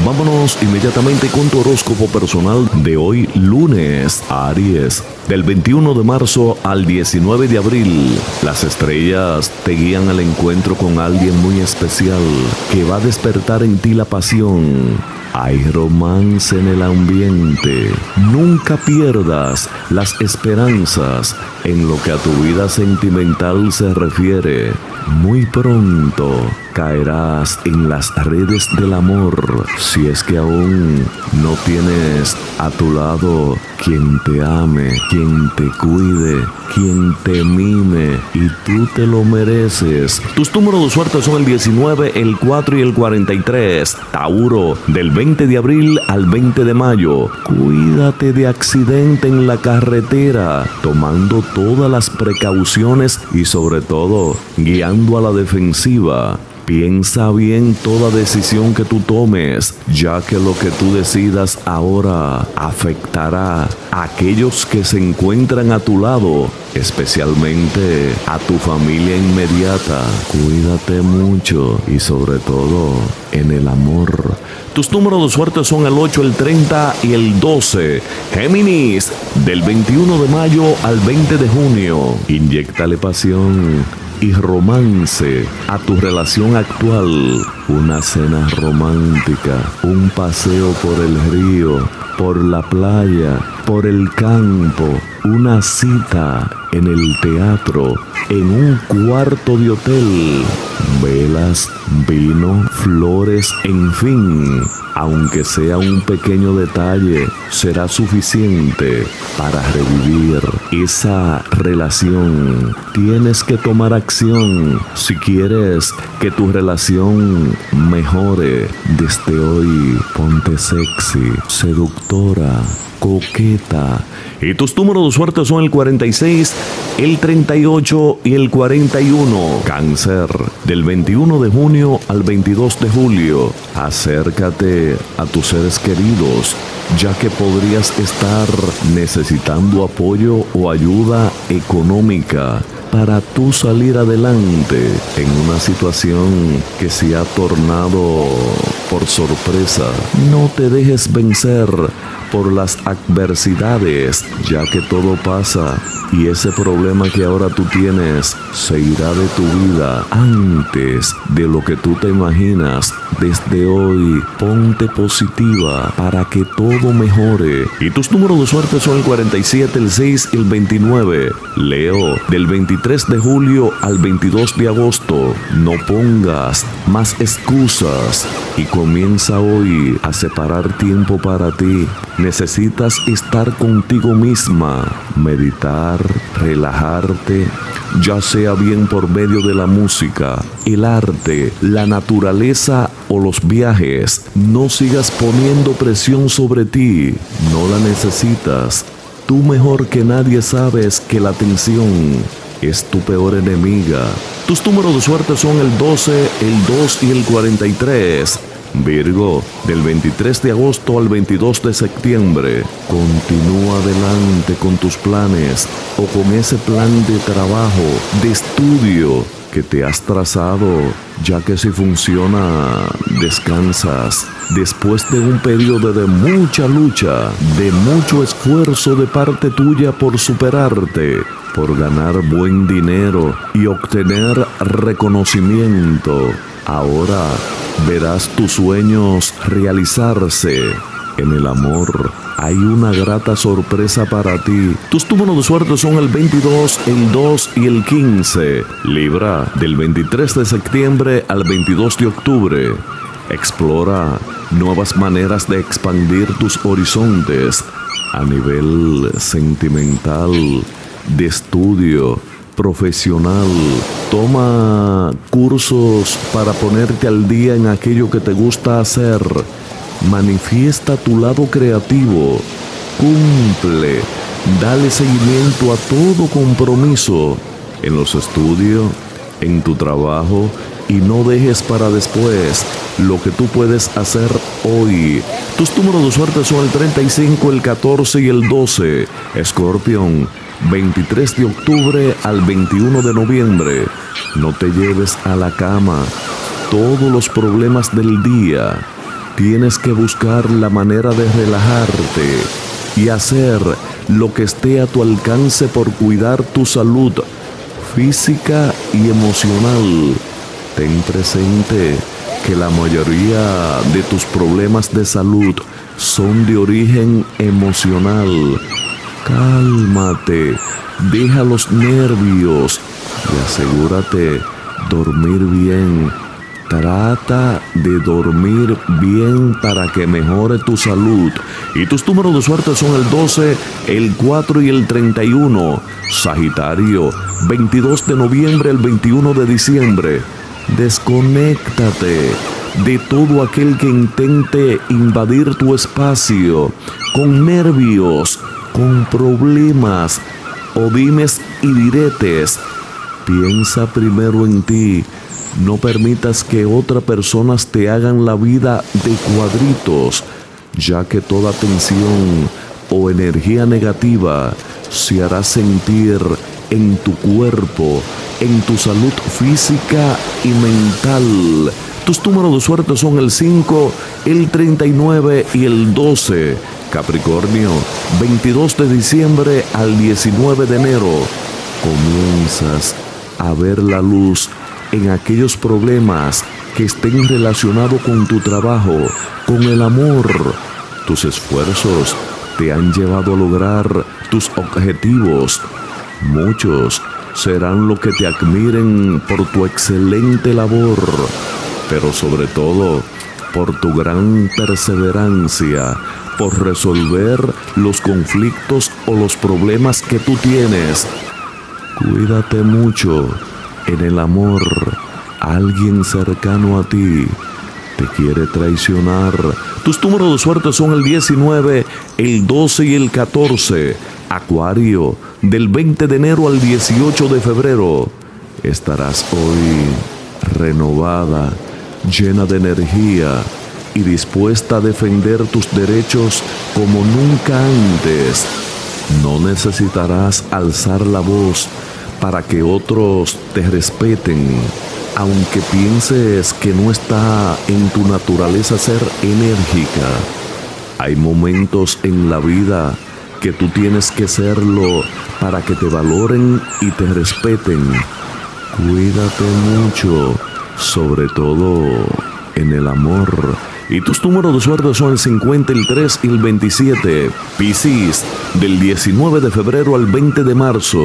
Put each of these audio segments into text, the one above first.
Vámonos inmediatamente con tu horóscopo personal de hoy, lunes, Aries. Del 21 de marzo al 19 de abril, las estrellas te guían al encuentro con alguien muy especial que va a despertar en ti la pasión. Hay romance en el ambiente. Nunca pierdas las esperanzas en lo que a tu vida sentimental se refiere. Muy pronto caerás en las redes del amor si es que aún no tienes a tu lado quien te ame, quien te cuide, quien te mime, y tú te lo mereces. Tus números de suerte son el 19, el 4 y el 43. Tauro, del 20 de abril al 20 de mayo. Cuídate de accidente en la carretera, tomando todas las precauciones y sobre todo guiando a la defensiva. Piensa bien toda decisión que tú tomes, ya que lo que tú decidas ahora afectará a aquellos que se encuentran a tu lado, especialmente a tu familia inmediata. Cuídate mucho y sobre todo en el amor. Tus números de suerte son el 8, el 30 y el 12. Géminis, del 21 de mayo al 20 de junio. Inyéctale pasión y romance a tu relación actual. Una cena romántica, un paseo por el río, por la playa, por el campo, una cita en el teatro, en un cuarto de hotel, velas, vino, flores, en fin. Aunque sea un pequeño detalle, será suficiente para revivir esa relación. Tienes que tomar acción si quieres que tu relación mejore. Desde hoy, ponte sexy, seductora, coqueta. Y tus números de suerte son el 46, el 38 y el 41. Cáncer, del 21 de junio al 22 de julio. Acércate a tus seres queridos, ya que podrías estar necesitando apoyo o ayuda económica para tú salir adelante en una situación que se ha tornado por sorpresa. No te dejes vencer por las adversidades, ya que todo pasa y ese problema que ahora tú tienes se irá de tu vida antes de lo que tú te imaginas. Desde hoy, ponte positiva para que todo mejore. Y tus números de suerte son el 47, el 6 y el 29. Leo, del 23 de julio al 22 de agosto. No pongas más excusas y comienza hoy a separar tiempo para ti. Necesitas estar contigo misma, meditar, relajarte, ya sea bien por medio de la música, el arte, la naturaleza o los viajes. No sigas poniendo presión sobre ti, no la necesitas. Tú mejor que nadie sabes que la tensión es tu peor enemiga. Tus números de suerte son el 12, el 2 y el 43. Virgo, del 23 de agosto al 22 de septiembre. Continúa adelante con tus planes o con ese plan de trabajo, de estudio que te has trazado, ya que si funciona, descansas. Después de un periodo de mucha lucha, de mucho esfuerzo de parte tuya por superarte, por ganar buen dinero y obtener reconocimiento, ahora verás tus sueños realizarse. En el amor hay una grata sorpresa para ti. Tus números de suerte son el 22, el 2 y el 15. Libra, del 23 de septiembre al 22 de octubre. Explora nuevas maneras de expandir tus horizontes a nivel sentimental, de estudio, profesional. Toma cursos para ponerte al día en aquello que te gusta hacer. Manifiesta tu lado creativo. Cumple. Dale seguimiento a todo compromiso en los estudios, en tu trabajo, y no dejes para después lo que tú puedes hacer hoy. Tus números de suerte son el 35, el 14 y el 12. Escorpión, 23 de octubre al 21 de noviembre. No te lleves a la cama todos los problemas del día. tienes que buscar la manera de relajarte y hacer lo que esté a tu alcance por cuidar tu salud física y emocional. Ten presente que la mayoría de tus problemas de salud son de origen emocional. Cálmate, deja los nervios y asegúrate dormir bien. Trata de dormir bien para que mejore tu salud. Y tus números de suerte son el 12, el 4 y el 31. Sagitario, 22 de noviembre al 21 de diciembre. Desconéctate de todo aquel que intente invadir tu espacio con nervios, con problemas o dimes y diretes. Piensa primero en ti. No permitas que otras personas te hagan la vida de cuadritos, ya que toda tensión o energía negativa se hará sentir en tu cuerpo, en tu salud física y mental. Tus números de suerte son el 5, el 39 y el 12. Capricornio, 22 de diciembre al 19 de enero. Comienzas a ver la luz en aquellos problemas que estén relacionados con tu trabajo, con el amor. Tus esfuerzos te han llevado a lograr tus objetivos. Muchos serán los que te admiren por tu excelente labor, pero sobre todo por tu gran perseverancia, por resolver los conflictos o los problemas que tú tienes. Cuídate mucho. En el amor, alguien cercano a ti te quiere traicionar. Tus números de suerte son el 19, el 12 y el 14. Acuario, del 20 de enero al 18 de febrero. Estarás hoy renovada, llena de energía y dispuesta a defender tus derechos como nunca antes. No necesitarás alzar la voz para que otros te respeten, aunque pienses que no está en tu naturaleza ser enérgica. Hay momentos en la vida que tú tienes que serlo para que te valoren y te respeten. Cuídate mucho, sobre todo en el amor. Y tus números de suerte son el 50, el 3 y el 27. Piscis, del 19 de febrero al 20 de marzo.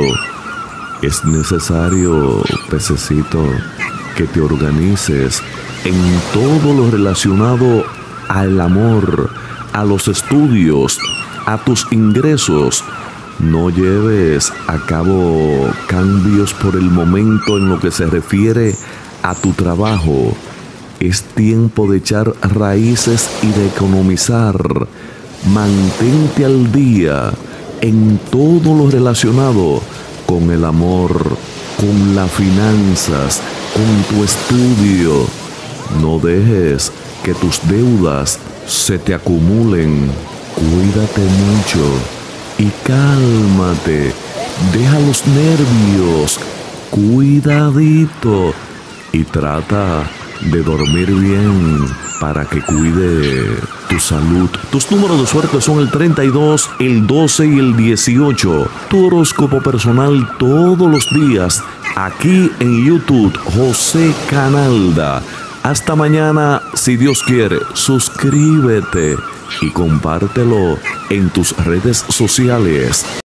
Es necesario, pececito, que te organices en todo lo relacionado al amor, a los estudios, a tus ingresos. No lleves a cabo cambios por el momento en lo que se refiere a tu trabajo. Es tiempo de echar raíces y de economizar. Mantente al día en todo lo relacionado con el amor, con las finanzas, con tu estudio. No dejes que tus deudas se te acumulen. Cuídate mucho y cálmate. Deja los nervios. Cuidadito y trata de dormir bien para que cuide tu salud. Tus números de suerte son el 32, el 12 y el 18. Tu horóscopo personal todos los días aquí en YouTube, José Canalda. Hasta mañana, si Dios quiere. Suscríbete y compártelo en tus redes sociales.